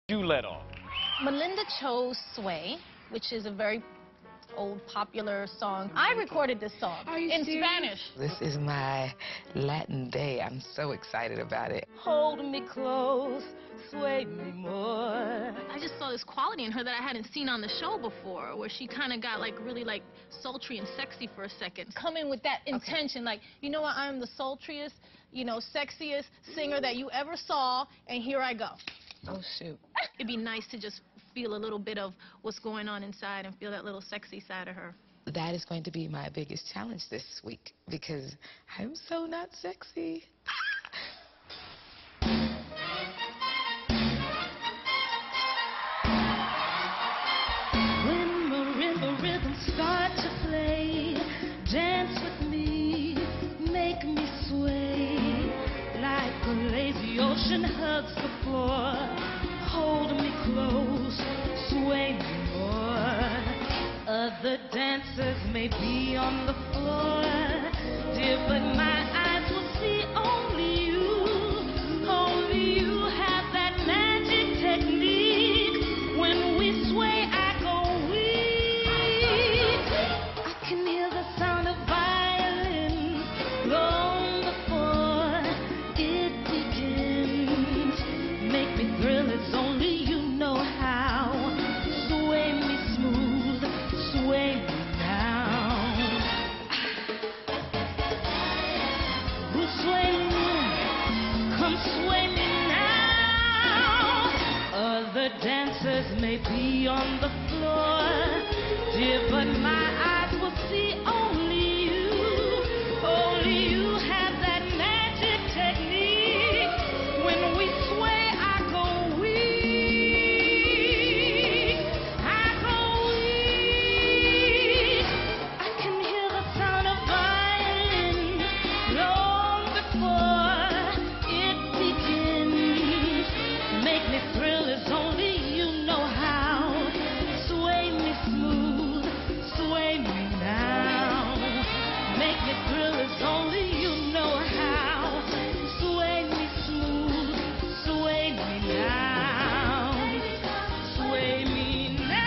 You let off. Melinda chose Sway, which is a very old popular song. I recorded this song in Spanish. This is my Latin day. I'm so excited about it. Hold me close, sway me more. I just saw this quality in her that I hadn't seen on the show before, where she kind of got like really like sultry and sexy for a second. Come in with that intention, like, you know what, I'm the sultriest, you know, sexiest singer that you ever saw, and here I go. Oh, shoot. It'd be nice to just feel a little bit of what's going on inside and feel that little sexy side of her. That is going to be my biggest challenge this week because I'm so not sexy. When marimba rhythms start to play, dance with me, make me sway, like a lazy ocean hugs the floor. Hold me close, sway me more. Other dancers may be on the floor, dear, but my eyes will see only you. Only you have that magic technique. When we sway, I go weak. I can hear the sound of violin long before it begins. Make me thrill, it's only you know how. Sway me smooth, sway me now. Sway me, come sway me now. Other dancers may be on the floor, dear, but my eyes will see only you. Only you have that magic technique. When we sway, I go weak. I go weak. I can hear the sound of violin long before it begins. Make me thrill, it's only you know how. Sway me smooth, sway me now. Make me thrill, it's only you know how. Sway me smooth, sway me now. Sway me now.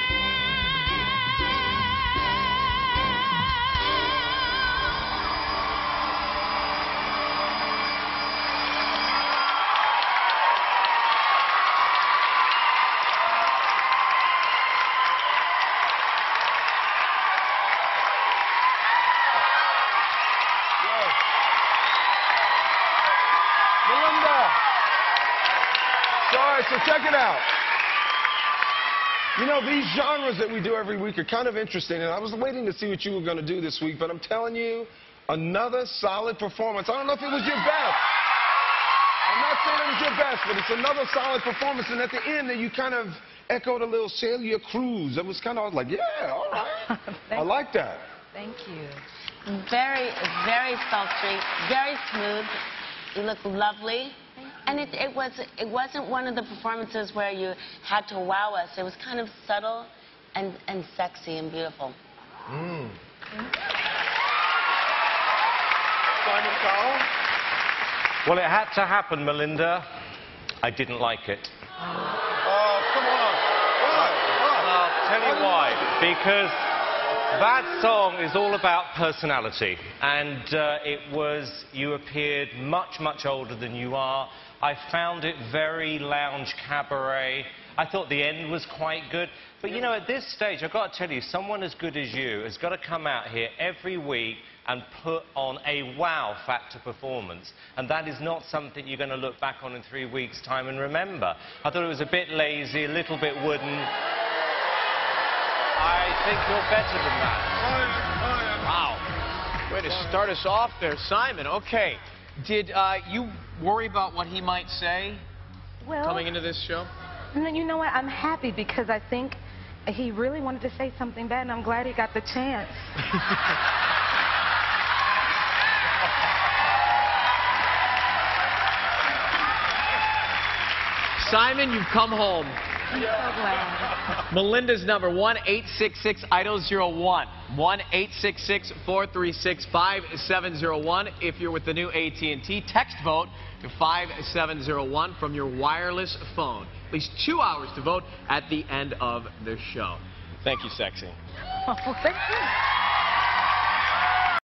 Melinda! All right, so check it out. You know, these genres that we do every week are kind of interesting, and I was waiting to see what you were going to do this week, but I'm telling you, another solid performance. I don't know if it was your best. I'm not saying it was your best, but it's another solid performance, and at the end, you kind of echoed a little Celia Cruz. It was kind of like, yeah, all right. I like that. Thank you. Very, very sultry, very smooth. You look lovely. And it wasn't one of the performances where you had to wow us. It was kind of subtle and sexy and beautiful. Mm. Simon Cowell? Well, it had to happen, Melinda. I didn't like it. Oh, come on. Why? I'll tell you why. Because that song is all about personality. And you appeared much, much older than you are. I found it very lounge cabaret. I thought the end was quite good. But, you know, at this stage, I've got to tell you, someone as good as you has got to come out here every week and put on a wow factor performance. And that is not something you're going to look back on in 3 weeks' time and remember. I thought it was a bit lazy, a little bit wooden. I think you're better than that. Wow. Way to start us off there, Simon. Okay. Did you worry about what he might say coming into this show? You know what? I'm happy because I think he really wanted to say something bad, and I'm glad he got the chance. Simon, you've come home. I'm so glad. Melinda's number, 1-866-IDOL-01. 1-866-436-5701. If you're with the new AT&T, text vote to 5701 from your wireless phone. At least 2 hours to vote at the end of the show. Thank you, Sexy. Oh, thank you.